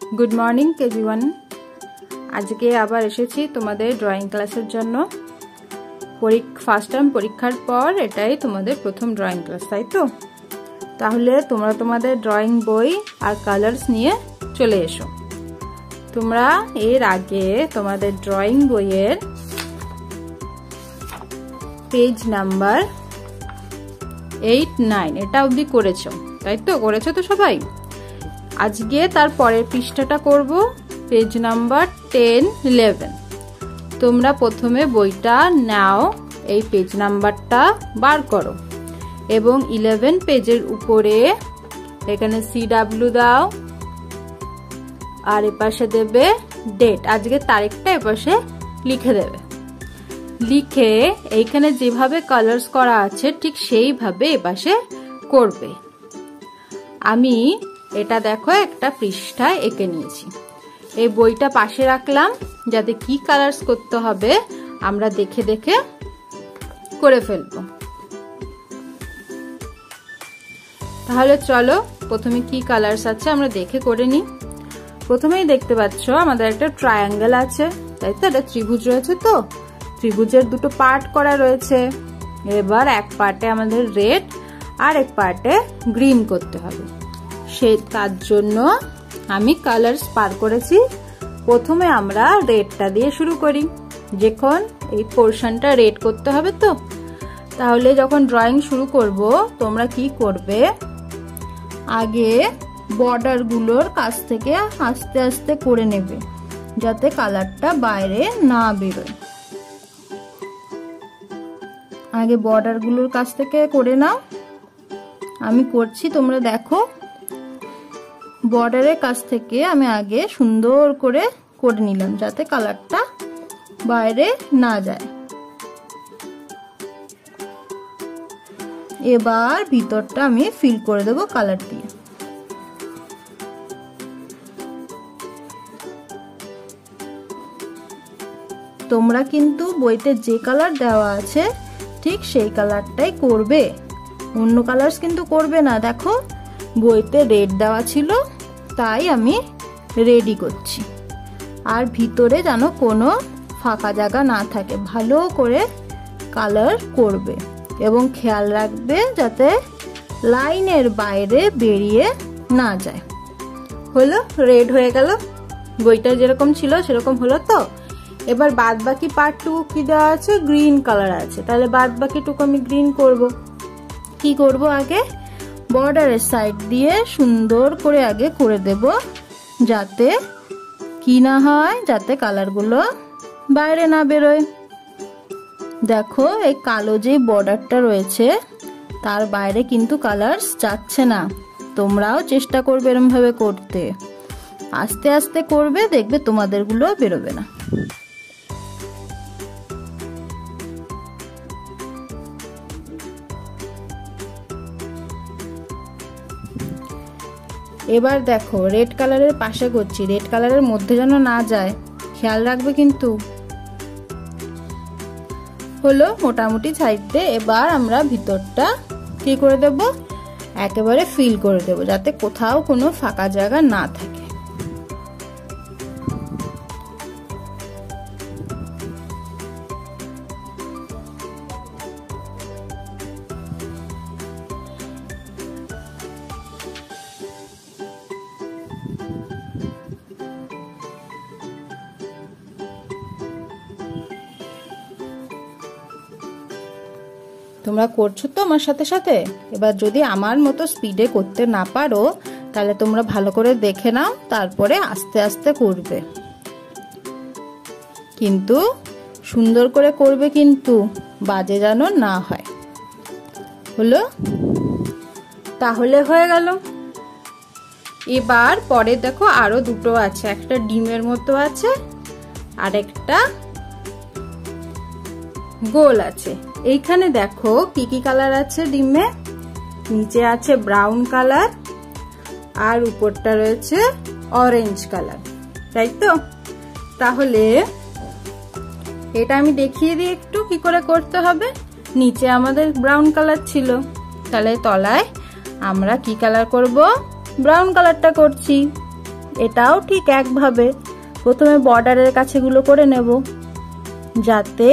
Good morning केजी1। आज के आबार एसेছি তোমাদের ড্রয়িং ক্লাসের জন্য। ফার্স্ট টার্ম পরীক্ষার পর এটাই তোমাদের প্রথম ড্রয়িং ক্লাস, তাই তো? তাহলে তোমরা তোমাদের ড্রয়িং বই আর কালার্স নিয়ে চলে এসো। তোমরা এর আগে তোমাদের ড্রয়িং বইয়ের পেজ নাম্বার 8-9 এটা অবধি করেছো, তাই তো? করেছো তো সবাই? আজকে তার পরের পৃষ্ঠাটা করব, পেজ নাম্বার 10-11। তোমরা প্রথমে বইটা নাও, এই পেজ নাম্বারটা বার করো এবং 11 পেজের উপরে এখানে CW দাও আর এপাশে দেবে ডেট, আজকে তারিখটা এপাশে লিখে দেবে। লিখে এইখানে যেভাবে কালার্স করা আছে ঠিক সেইভাবে এপাশে করবে। আমি এটা দেখো একটা পৃষ্ঠায় এঁকে নিয়েছি, এই বইটা পাশে রাখলাম যাতে কি কালার্স করতে হবে আমরা দেখে দেখে করে ফেলবো। তাহলে চলো প্রথমে কি কালার্স আছে আমরা দেখে করে নিই। প্রথমেই দেখতে পাচ্ছ আমাদের একটা ট্রায়াঙ্গেল আছে, তাই তো? এটা ত্রিভুজ রয়েছে, তো ত্রিভুজের দুটো পার্ট করা রয়েছে। এবার এক পার্টে আমাদের রেড আর এক পার্টে গ্রিন করতে হবে। তার জন্য আমি কালার্স পার করেছি। প্রথমে আমরা রেডটা দিয়ে শুরু করি, যখন এই পোর্শনটা রেড করতে হবে। তো তাহলে যখন ড্রয়িং শুরু করব তোমরা কি করবে, আগে বর্ডার গুলোর কাছ থেকে আস্তে আস্তে করে নেবে যাতে কালারটা বাইরে না বেরোয়। আগে বর্ডার গুলোর কাছ থেকে করে নাও, আমি করছি, তোমরা দেখো। বর্ডারের কাছ থেকে আমি আগে সুন্দর করে নিলাম যাতে কালারটা বাইরে না যায়। এবার ভিতরটা আমি ফিল করে দেব কালার দিয়ে। তোমরা কিন্তু বইতে যে কালার দেওয়া আছে ঠিক সেই কালারটাই করবে, অন্য কালার্স কিন্তু করবে না। দেখো বইতে রেড দেওয়া ছিল তাই আমি রেডি করছি। আর ভিতরে যেন কোনো ফাঁকা জায়গা না থাকে, ভালো করে কালার করবে এবং খেয়াল রাখবে যাতে লাইনের বাইরে বেরিয়ে না যায়। হলো, রেড হয়ে গেল, বইটা যেরকম ছিল সেরকম হলো। তো এবার বাদ বাকি পার্টটুকু কি দেওয়া আছে, গ্রিন কালার আছে, তাহলে বাদ বাকিটুকু আমি গ্রিন করব। কি করব, আগে বর্ডারের সাইড দিয়ে সুন্দর করে আগে করে দেব যাতে কি না হয়, যাতে কালারগুলো বাইরে না বেরোয়। দেখো এই কালো যে বর্ডারটা রয়েছে তার বাইরে কিন্তু কালার্স যাচ্ছে না। তোমরাও চেষ্টা করবে এরকম ভাবে করতে, আস্তে আস্তে করবে, দেখবে তোমাদেরগুলো বেরোবে না। এবার দেখো রেড কালারের পাশে করছি, রেড কালারের মধ্যে যেন না যায়, খেয়াল রাখবে কিন্তু। হলো মোটামুটি সাইডে। এবার আমরা ভিতরটা কি করে দেব, একেবারে ফিল করে দেব যাতে কোথাও কোনো ফাঁকা জায়গা না থাকে। তোমরা করছো তো আমার সাথে সাথে? এবার যদি আমার মতো স্পিডে করতে না পারো তাহলে তোমরা ভালো করে দেখে নাও, তারপরে আস্তে আস্তে করবে। কিন্তু সুন্দর করে করবে, কিন্তু বাজে যেন না হয়। হলো, তাহলে হয়ে গেল। এবার পরে দেখো আরো দুটো আছে, একটা ডিমের মতো আছে আর একটা গোল আছে। এইখানে দেখো কি কি কালার আছে ডিমে, নিচে আছে ব্রাউন কালার আর উপরটা রয়েছে অরেঞ্জ কালার, তাই তো? তাহলে এটা আমি দেখিয়ে দিই একটু কি করে করতে হবে। নিচে আমাদের ব্রাউন কালার ছিল, তাহলে তলায় আমরা কি কালার করব, ব্রাউন কালারটা করছি। এটাও ঠিক একভাবে প্রথমে বর্ডারের কাছেগুলো করে নেব যাতে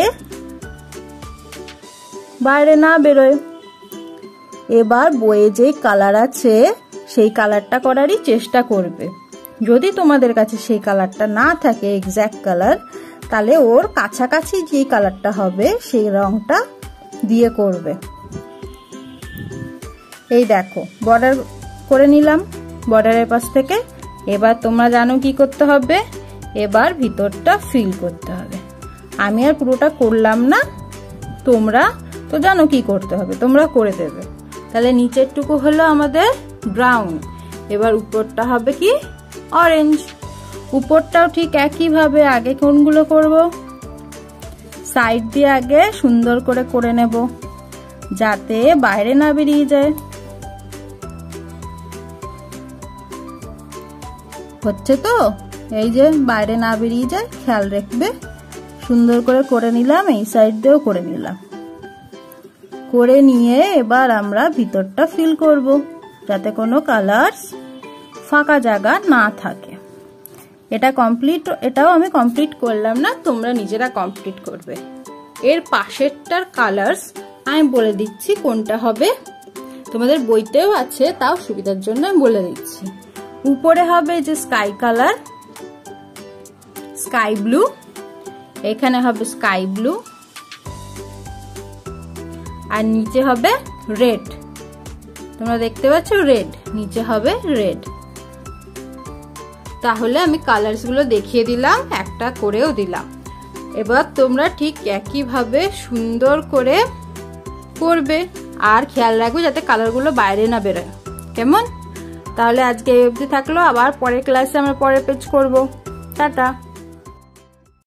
বাইরে না বেরোয়। এবার বইয়ে যে কালার আছে সেই কালারটা করারই চেষ্টা করবে। যদি তোমাদের কাছে সেই কালারটা না থাকে এক্স্যাক্ট কালার, তাহলে ওর কাছাকাছি যে কালারটা হবে সেই রংটা দিয়ে করবে। এই দেখো বর্ডার করে নিলাম বর্ডারের পাশ থেকে। এবার তোমরা জানো কি করতে হবে, এবার ভিতরটা ফিল করতে হবে। আমি আর পুরোটা করলাম না, তোমরা তো জানো কি করতে হবে, তোমরা করে দেবে। তাহলে নিচেরটুকু হলো আমাদের ব্রাউন, এবার উপরটা হবে কি অরেঞ্জ। উপরটাও ঠিক একইভাবে আগে কোনগুলো করব, সাইড দিয়ে আগে সুন্দর করে করে নেব যাতে বাইরে না বেরিয়ে যায়। হচ্ছে তো, এই যে বাইরে না বেরিয়ে যায় খেয়াল রাখবে। সুন্দর করে করে নিলাম, এই সাইড দিয়েও করে নিলাম। করে নিয়ে এবার আমরা ভিতরটা ফিল করব যাতে কোনো কালার ফাঁকা জায়গা না থাকে। এটা কমপ্লিট, এটাও আমি কমপ্লিট করলাম না, তোমরা নিজেরা কমপ্লিট করবে। এর পাশেরটার কালার্স আমি বলে দিচ্ছি কোনটা হবে, তোমাদের বইতেও আছে, তাও সুবিধার জন্য আমি বলে দিচ্ছি। উপরে হবে যে স্কাই কালার, স্কাই ব্লু, এখানে হবে স্কাই ব্লু, আর নিচে হবে রেড। তোমরা দেখতে পাচ্ছ রেড, নিচে হবে রেড। তাহলে আমি কালার্স গুলো দেখিয়ে দিলাম, একটা করেও দিলাম। এবার তোমরা ঠিক একইভাবে সুন্দর করে করবে, আর খেয়াল রাখবে যাতে কালারগুলো বাইরে না বেরোয়। কেমন? তাহলে আজকে এই অবধি থাকলো, আবার পরের ক্লাসে আমরা পরের পেজ করব। টাটা।